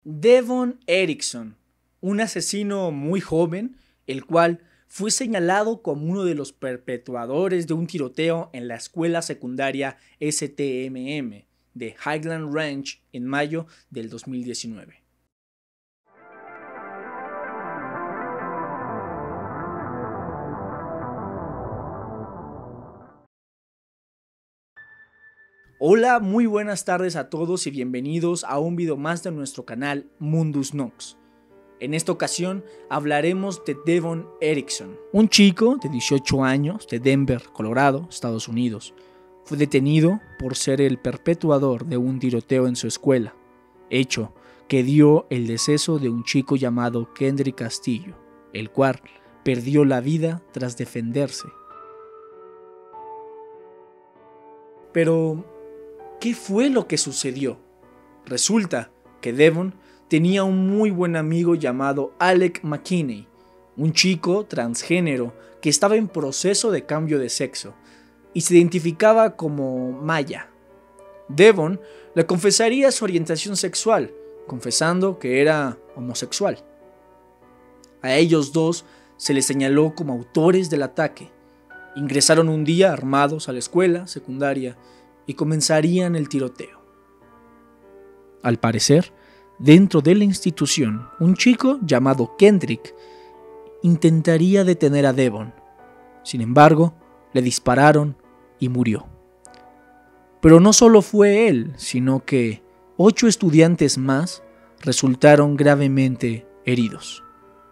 Devon Erickson, un asesino muy joven, el cual fue señalado como uno de los perpetuadores de un tiroteo en la escuela secundaria STMM de Highland Ranch en mayo del 2019. Hola, muy buenas tardes a todos y bienvenidos a un video más de nuestro canal Mundus Nox. En esta ocasión hablaremos de Devon Erickson, un chico de 18 años de Denver, Colorado, Estados Unidos. Fue detenido por ser el perpetuador de un tiroteo en su escuela, hecho que dio el deceso de un chico llamado Kendrick Castillo, el cual perdió la vida tras defenderse. Pero, ¿qué fue lo que sucedió? Resulta que Devon tenía un muy buen amigo llamado Alec McKinney, un chico transgénero que estaba en proceso de cambio de sexo y se identificaba como Maya. Devon le confesaría su orientación sexual, confesando que era homosexual. A ellos dos se les señaló como autores del ataque. Ingresaron un día armados a la escuela secundaria y comenzarían el tiroteo. Al parecer, dentro de la institución, un chico llamado Kendrick intentaría detener a Devon. Sin embargo, le dispararon y murió. Pero no solo fue él, sino que 8 estudiantes más resultaron gravemente heridos.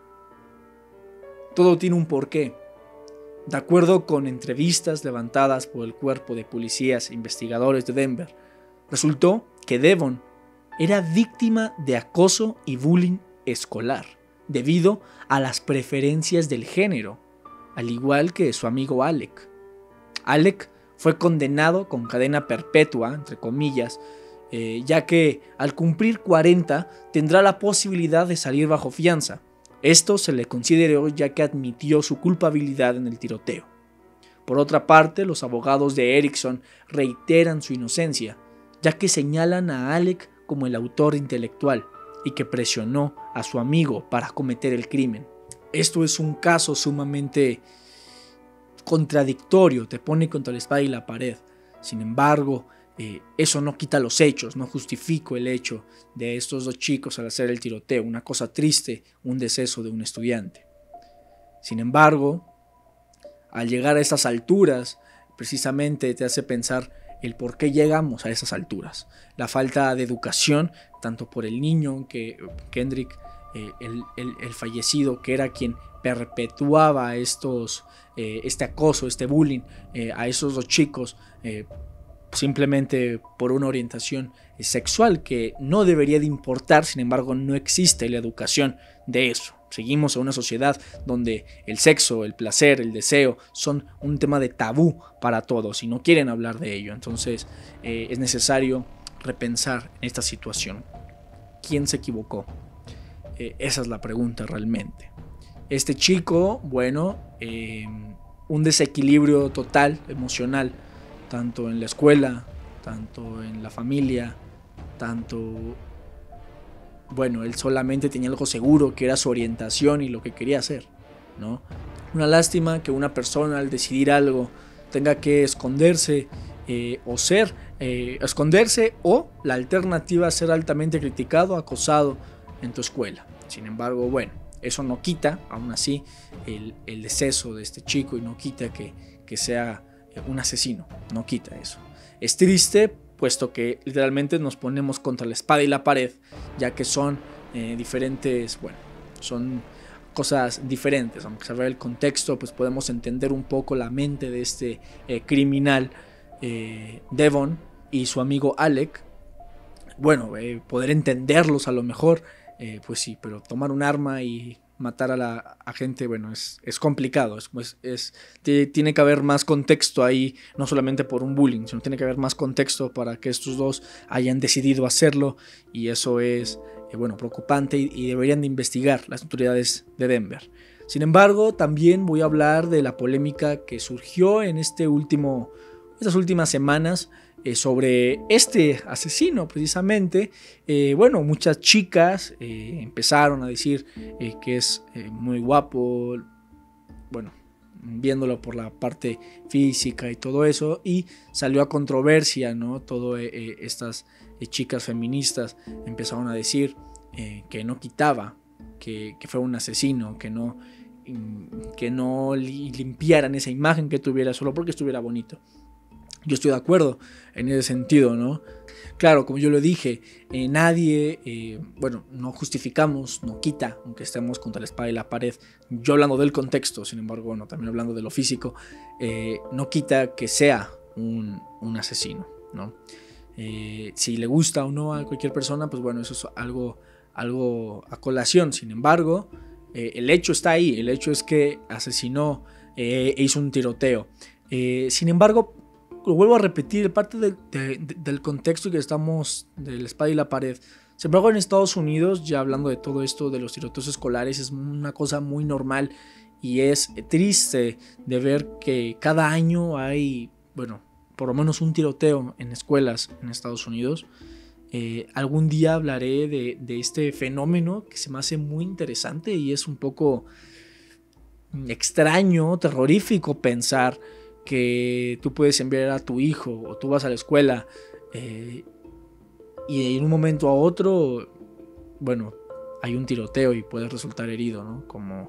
Todo tiene un porqué. De acuerdo con entrevistas levantadas por el cuerpo de policías e investigadores de Denver, resultó que Devon era víctima de acoso y bullying escolar, debido a las preferencias del género, al igual que su amigo Alec. Alec fue condenado con cadena perpetua, entre comillas, ya que al cumplir 40 tendrá la posibilidad de salir bajo fianza. Esto se le consideró ya que admitió su culpabilidad en el tiroteo. Por otra parte, los abogados de Erickson reiteran su inocencia, ya que señalan a Alec como el autor intelectual y que presionó a su amigo para cometer el crimen. Esto es un caso sumamente contradictorio, te pone contra la espada y la pared. Sin embargo, eso no quita los hechos, no justifica el hecho de estos dos chicos al hacer el tiroteo. Una cosa triste, un deceso de un estudiante. Sin embargo, al llegar a esas alturas, precisamente te hace pensar el por qué llegamos a esas alturas. La falta de educación, tanto por el niño, que Kendrick, el fallecido, que era quien perpetuaba este acoso, este bullying a esos dos chicos, simplemente por una orientación sexual que no debería de importar. Sin embargo, no existe la educación de eso. Seguimos en una sociedad donde el sexo, el placer, el deseo son un tema de tabú para todos y no quieren hablar de ello. Entonces es necesario repensar en esta situación. ¿Quién se equivocó? Esa es la pregunta realmente. Este chico, bueno, un desequilibrio total emocional, tanto en la escuela, tanto en la familia, bueno, él solamente tenía algo seguro, que era su orientación y lo que quería hacer, ¿no? Una lástima que una persona al decidir algo tenga que esconderse esconderse o la alternativa a ser altamente criticado, acosado en tu escuela. Sin embargo, bueno, eso no quita, aún así, el deceso de este chico y no quita que sea un asesino, no quita eso. Es triste, puesto que literalmente nos ponemos contra la espada y la pared, ya que son diferentes, bueno, son cosas diferentes. Aunque saber el contexto, pues podemos entender un poco la mente de este criminal Devon y su amigo Alec. Bueno, poder entenderlos a lo mejor, pues sí, pero tomar un arma y matar a la gente, bueno, es complicado. Tiene que haber más contexto ahí, no solamente por un bullying, sino tiene que haber más contexto para que estos dos hayan decidido hacerlo, y eso es bueno, preocupante y deberían de investigar las autoridades de Denver. Sin embargo, también voy a hablar de la polémica que surgió en este último estas últimas semanas sobre este asesino precisamente. Bueno, muchas chicas empezaron a decir que es muy guapo, bueno, viéndolo por la parte física y todo eso, y salió a controversia, ¿no? Todo estas chicas feministas empezaron a decir que no quitaba que fue un asesino, que no limpiaran esa imagen que tuviera solo porque estuviera bonito. Yo estoy de acuerdo en ese sentido, ¿no? Claro, como yo lo dije, nadie, bueno, no justificamos, no quita, aunque estemos contra la espada y la pared. Yo hablando del contexto, sin embargo, bueno, también hablando de lo físico, no quita que sea un asesino, ¿no? Si le gusta o no a cualquier persona, pues bueno, eso es algo a colación. Sin embargo, el hecho está ahí, el hecho es que asesinó e hizo un tiroteo. Sin embargo, lo vuelvo a repetir, parte del contexto que estamos de la espada y la pared. Sin embargo, en Estados Unidos, ya hablando de todo esto de los tiroteos escolares, es una cosa muy normal y es triste de ver que cada año hay, bueno, por lo menos un tiroteo en escuelas en Estados Unidos. Algún día hablaré de este fenómeno que se me hace muy interesante y es un poco extraño, terrorífico pensar que tú puedes enviar a tu hijo o tú vas a la escuela y en un momento a otro, bueno, hay un tiroteo y puedes resultar herido, ¿no?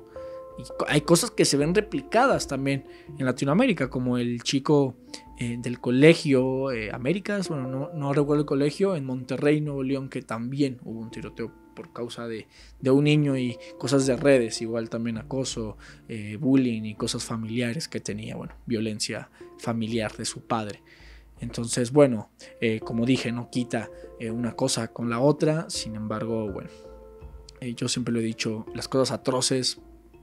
Hay cosas que se ven replicadas también en Latinoamérica, como el chico del colegio Américas, bueno, no recuerdo el colegio, en Monterrey, Nuevo León, que también hubo un tiroteo por causa de un niño y cosas de redes, igual también acoso, bullying y cosas familiares que tenía, bueno, violencia familiar de su padre. Entonces, bueno, como dije, no quita una cosa con la otra, sin embargo, bueno, yo siempre lo he dicho, las cosas atroces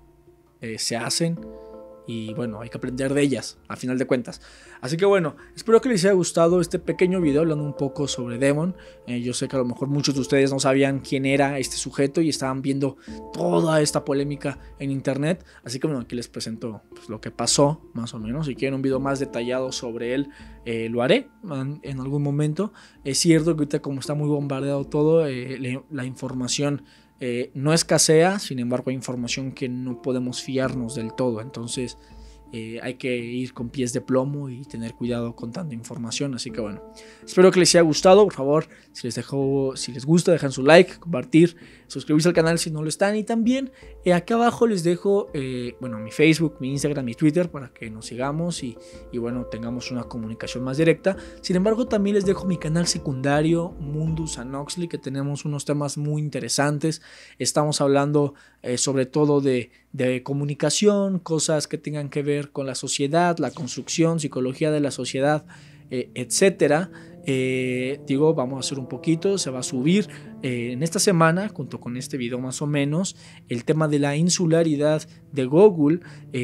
se hacen y bueno, hay que aprender de ellas a final de cuentas. Así que bueno, espero que les haya gustado este pequeño video hablando un poco sobre Devon. Yo sé que a lo mejor muchos de ustedes no sabían quién era este sujeto y estaban viendo toda esta polémica en internet, así que bueno, aquí les presento pues, lo que pasó más o menos. Si quieren un video más detallado sobre él, lo haré en algún momento. Es cierto que ahorita como está muy bombardeado todo, la información no escasea, sin embargo hay información que no podemos fiarnos del todo, entonces hay que ir con pies de plomo y tener cuidado con tanta información. Así que bueno, espero que les haya gustado. Por favor, si les gusta, dejan su like, compartir, suscribirse al canal si no lo están, y también acá abajo les dejo bueno, mi Facebook, mi Instagram, mi Twitter para que nos sigamos y bueno, tengamos una comunicación más directa. Sin embargo, también les dejo mi canal secundario Mundus Anoxley, que tenemos unos temas muy interesantes. Estamos hablando sobre todo de comunicación, cosas que tengan que ver con la sociedad, la construcción, psicología de la sociedad, etcétera. Vamos a hacer un poquito, se va a subir en esta semana, junto con este video más o menos, el tema de la insularidad de Google,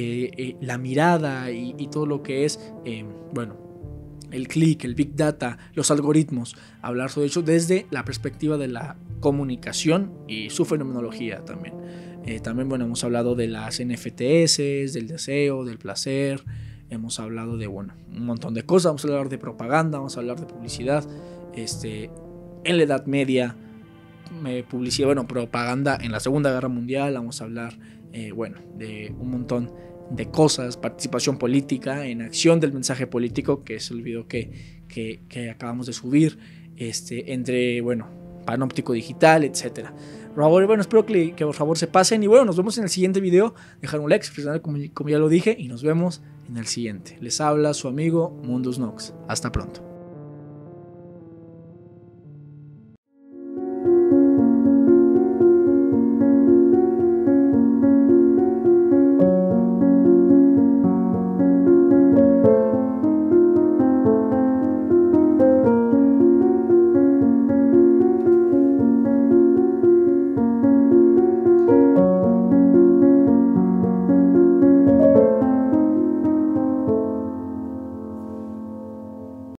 la mirada y todo lo que es, bueno, el click, el big data, los algoritmos, hablar sobre eso desde la perspectiva de la comunicación y su fenomenología también. También, bueno, hemos hablado de las NFTs, del deseo, del placer, hemos hablado de, bueno, un montón de cosas. Vamos a hablar de propaganda, vamos a hablar de publicidad, en la Edad Media, publicidad, bueno, propaganda en la Segunda Guerra Mundial, vamos a hablar, bueno, de un montón de cosas, participación política, en acción del mensaje político, que es el video que acabamos de subir, entre, bueno, panóptico digital, etcétera. Por favor, bueno, espero que por favor se pasen y bueno, nos vemos en el siguiente video. Dejar un like, como ya lo dije, y nos vemos en el siguiente. Les habla su amigo Mundus Nox. Hasta pronto.